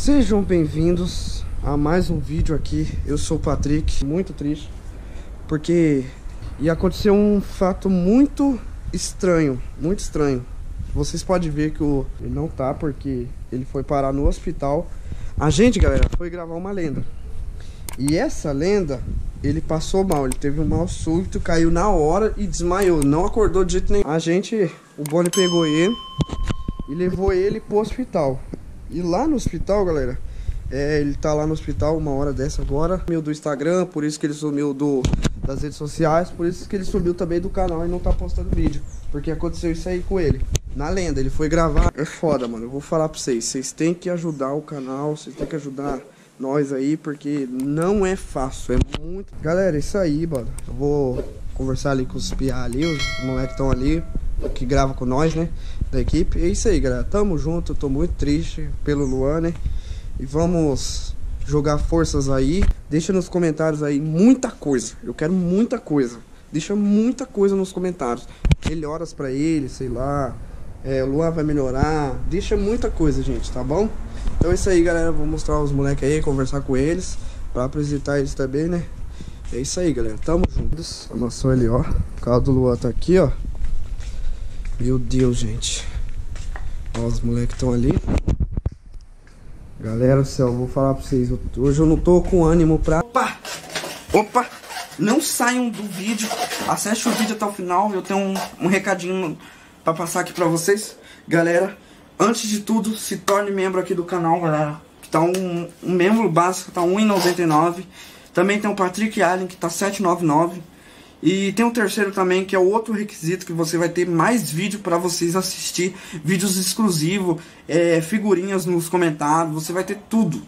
Sejam bem-vindos a mais um vídeo aqui. Eu sou o Patrick, muito triste porque ia acontecer um fato muito estranho, muito estranho. Vocês podem ver que ele não tá, porque ele foi parar no hospital. A gente, galera, foi gravar uma lenda. E essa lenda, ele passou mal, ele teve um mal súbito, caiu na hora e desmaiou, não acordou de jeito nenhum. O Boni pegou ele e levou ele pro hospital. E lá no hospital, galera, ele tá lá no hospital uma hora dessa agora. Sumiu do Instagram, por isso que ele sumiu das redes sociais, por isso que ele sumiu também do canal e não tá postando vídeo. Porque aconteceu isso aí com ele. Na lenda, ele foi gravar. É foda, mano, eu vou falar pra vocês. Vocês têm que ajudar o canal, vocês têm que ajudar nós aí, porque não é fácil, é muito... Galera, é isso aí, mano. Eu vou conversar ali com os piá ali, os moleques estão ali, que grava com nós, né, da equipe. É isso aí, galera, tamo junto. Eu tô muito triste pelo Luan, né, e vamos jogar forças aí. Deixa nos comentários aí muita coisa, eu quero muita coisa. Deixa muita coisa nos comentários, melhoras pra ele, sei lá, o Luan vai melhorar. Deixa muita coisa, gente, tá bom? Então é isso aí, galera, vou mostrar os moleques aí, conversar com eles, pra apresentar eles também, né. É isso aí, galera, tamo juntos. Amassou ali, ó, o carro do Luan tá aqui, ó. Meu Deus, gente. Ó, os moleques estão ali. Galera do céu, vou falar pra vocês, hoje eu não tô com ânimo pra... Opa! Não saiam do vídeo, acesse o vídeo até o final. Eu tenho um recadinho pra passar aqui pra vocês. Galera, antes de tudo, se torne membro aqui do canal, galera. Que tá um membro básico, tá R$1,99. Também tem o Patrick Allen, que tá R$7,99. E tem um terceiro também, que é o outro requisito, que você vai ter mais vídeo pra vocês assistir. Vídeos exclusivos, figurinhas nos comentários. Você vai ter tudo.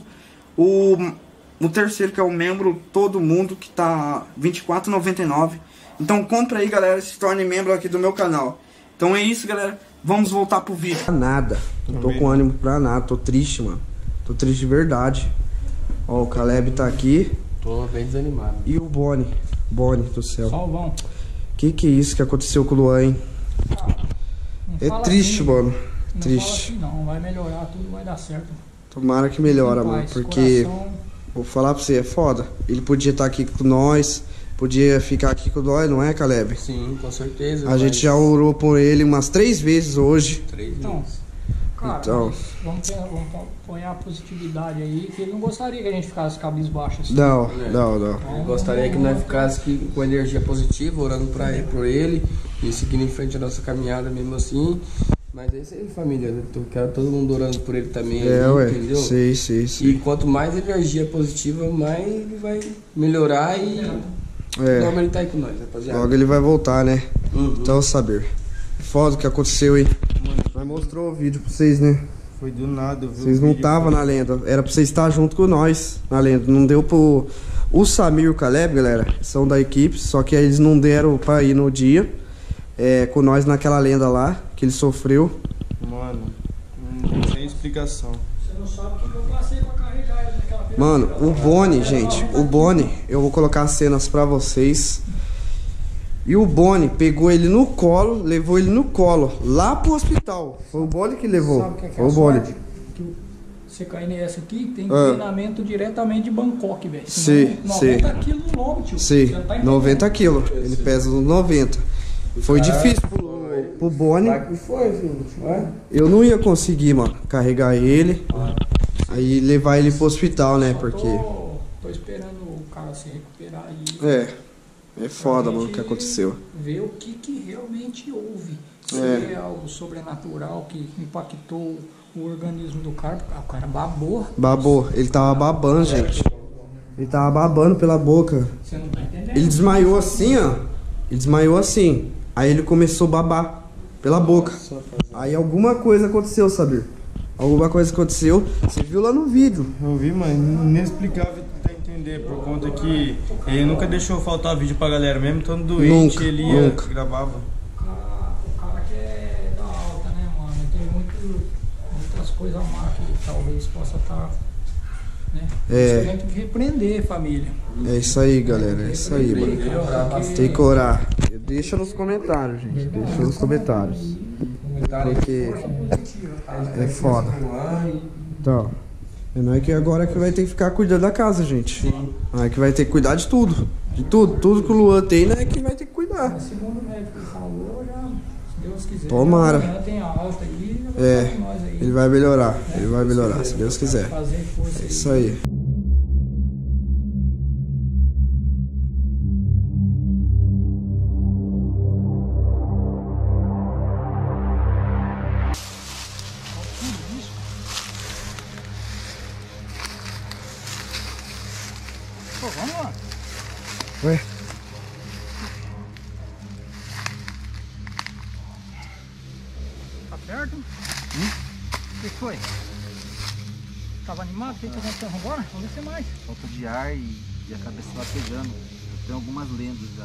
O terceiro, que é o membro todo mundo, que tá R$24,99. Então compra aí, galera, e se torne membro aqui do meu canal. Então é isso, galera, vamos voltar pro vídeo. Nada, não tô com ânimo pra nada, tô triste, mano. Tô triste de verdade. Ó, o Caleb tá aqui. Tô bem desanimado. E o Boni do céu. Salvão. Que é isso que aconteceu com o Luan, hein? É triste, assim, mano. Não Triste. Fala assim, não, vai melhorar, tudo vai dar certo. Tomara que melhora, mano. Porque, coração... vou falar pra você, é foda. Ele podia estar aqui com nós, podia ficar aqui com nós, não é, Caleb? Sim, com certeza. A gente já orou por ele umas 3 vezes hoje. 3 Então, vezes. cara, Então. vamos pôr a positividade aí, que ele não gostaria que a gente ficasse cabisbaixo assim. Não. Eu gostaria que nós ficássemos com energia positiva, orando por ele e seguindo em frente a nossa caminhada mesmo assim. Mas é isso aí, família. Eu quero todo mundo orando por ele também, entendeu? Sei. E quanto mais energia positiva, mais ele vai melhorar e logo ele tá aí com nós, rapaziada. Logo ele vai voltar, né? Então, saber. Foda o que aconteceu, hein? Nós mostrou o vídeo pra vocês, né? Foi do nada. Vocês não estavam na lenda. Era pra vocês estar junto com nós na lenda. Não deu pro... O Samir e o Caleb, galera, são da equipe. Só que eles não deram pra ir no dia com nós naquela lenda lá, que ele sofreu. Mano, sem explicação. Você não sabe o que eu passei pra carregar ele naquela vez. Mano, o Boni, gente, o Boni, eu vou colocar as cenas pra vocês. E o Boni pegou ele no colo, levou ele no colo, lá pro hospital. Foi o Boni que levou. Sabe o que é Foi o Boni. sorte? Que você cair nessa aqui, tem treinamento diretamente de Bangkok, velho. Sim. 90 quilos no lombo, tio. Sim, Você não tá entendendo. 90 quilos. Ele pesa uns 90. Foi difícil pro Boni. que foi, filho? Eu não ia conseguir, mano, carregar ele. Aí levar ele pro hospital, né? Porque... Tô esperando o cara se recuperar aí. É foda, mano, o que aconteceu. Ver o que realmente houve. Se é algo sobrenatural que impactou o organismo do cara. O cara babou. Babou, ele tava babando, gente. Ele tava babando pela boca. Você não tá entendendo? Ele desmaiou assim, ó. Ele desmaiou assim. Aí ele começou a babar pela boca. Aí alguma coisa aconteceu, Sabir. Alguma coisa aconteceu. Você viu lá no vídeo. Eu vi, mano, inexplicável tentar entender, por conta que ele nunca deixou faltar vídeo pra galera, mesmo estando doente, ele gravava. O cara que é da alta, né, mano? Tem muitas coisas a mais que talvez possa estar, né? Isso tem que repreender, família. É isso aí, galera. É isso aí, mano. Tem que orar. Deixa nos comentários, gente. Deixa nos comentários. Porque é foda. Então, Não é que agora que vai ter que ficar cuidando da casa, gente. Sim. Não é que vai ter que cuidar de tudo. De tudo. Tudo que o Luan tem, né, é que vai ter que cuidar. Mas segundo o médico falou, já, se Deus quiser. Tomara. Tem a alta aí, nós aí. Ele vai melhorar. Ele vai melhorar, se Deus quiser. Fazer força aí. Isso aí. Pô, vamos lá. Ué? Tá perto? O que foi? Tava animado? O que aconteceu? Vambora? Vamos descer mais. Falta de ar e a cabeça tá pegando. Tem algumas lendas já.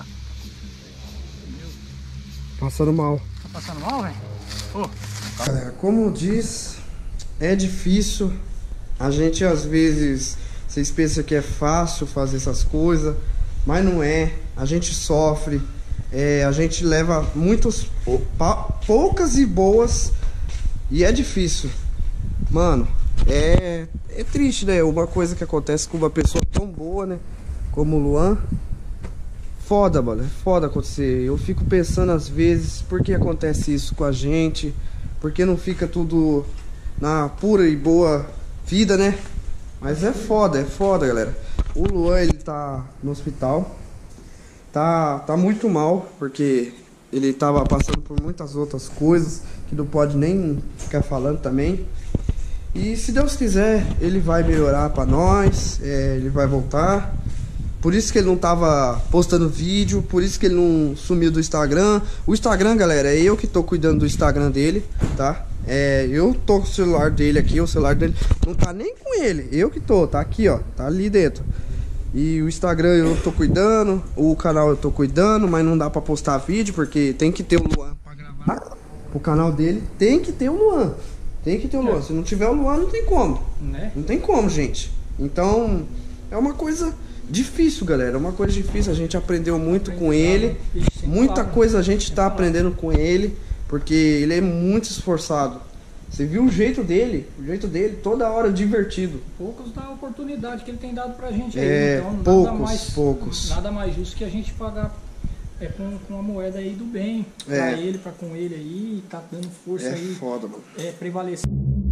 Passando mal. Tá passando mal, velho? Galera, como diz, é difícil. A gente às vezes... Vocês pensam que é fácil fazer essas coisas, mas não é. A gente sofre, a gente leva poucas e boas, e é difícil. Mano, é triste, né? Uma coisa que acontece com uma pessoa tão boa, né? Como o Luan. Foda, mano, é foda acontecer. Eu fico pensando às vezes, por que acontece isso com a gente? Por que não fica tudo na pura e boa vida, né? Mas é foda, galera. O Luan, ele tá no hospital. Tá muito mal, porque ele tava passando por muitas outras coisas que não pode nem ficar falando também. E se Deus quiser, ele vai melhorar pra nós, ele vai voltar. Por isso que ele não tava postando vídeo, por isso que ele não sumiu do Instagram. O Instagram, galera, é eu que tô cuidando do Instagram dele, tá? Eu tô com o celular dele aqui, o celular dele não tá nem com ele, eu que tô, tá aqui, ó, tá ali dentro. E o Instagram eu tô cuidando, o canal eu tô cuidando, mas não dá pra postar vídeo, porque tem que ter o Luan pra gravar. O canal dele tem que ter o Luan, tem que ter o Luan, se não tiver o Luan não tem como, né? Não tem como, gente. Então, é uma coisa difícil, galera, é uma coisa difícil, a gente aprendeu muito com ele, muita coisa a gente tá aprendendo com ele. Porque ele é muito esforçado. Você viu o jeito dele toda hora divertido. Poucos da oportunidade que ele tem dado pra gente aí. Então, poucos. Nada mais justo que a gente pagar com a moeda aí do bem. Pra ele, pra com ele aí, tá dando força aí. É foda, mano. Prevalecer.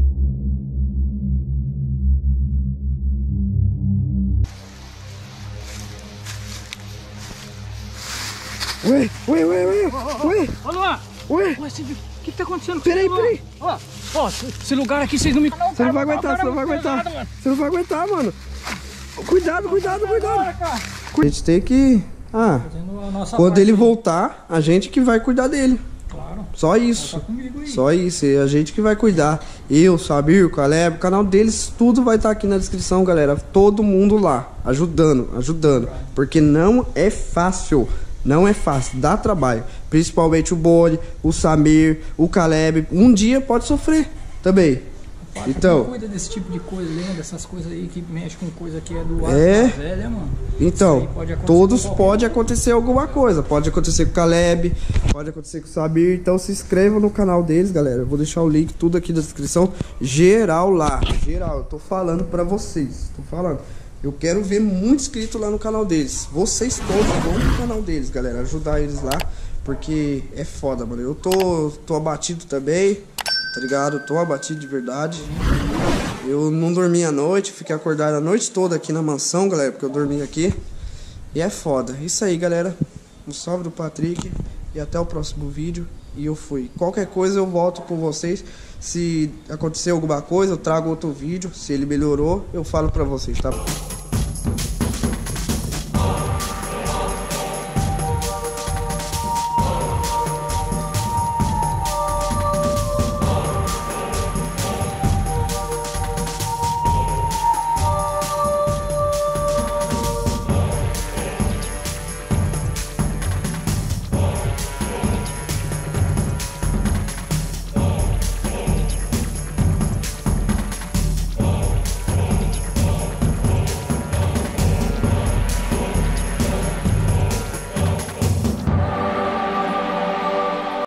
Ué. Ô, Luan! Ué? O que tá acontecendo? Peraí. Ó, esse lugar aqui vocês não me... Você não vai aguentar, Você não vai aguentar, mano. Cuidado. A gente tem que... quando ele voltar, a gente que vai cuidar dele. Claro. Só isso. Só isso. É a gente que vai cuidar. Eu, Sabir, o Caleb, o canal deles, tudo vai estar aqui na descrição, galera. Todo mundo lá, ajudando. Porque não é fácil. Não é fácil, dá trabalho. Principalmente o Boli, o Samir, o Caleb. Um dia pode sofrer também. Então, cuida desse tipo de coisa, lembra dessas coisas aí que mexe com coisa que é do ar da velha, mano. Então, todos pode acontecer alguma coisa. Pode acontecer com o Caleb, pode acontecer com o Sabir. Então se inscreva no canal deles, galera. Eu vou deixar o link tudo aqui na descrição. Geral lá, geral. Eu tô falando pra vocês, Eu quero ver muito inscrito lá no canal deles. Vocês todos vão no canal deles, galera. Ajudar eles lá. Porque é foda, mano. Eu tô abatido também. Tá ligado? Tô abatido de verdade. Eu não dormi à noite. Fiquei acordado a noite toda aqui na mansão, galera. Porque eu dormi aqui. E é foda. Isso aí, galera. Um salve do Patrick. E até o próximo vídeo. E eu fui. Qualquer coisa eu volto com vocês. Se acontecer alguma coisa, eu trago outro vídeo. Se ele melhorou, eu falo pra vocês, tá?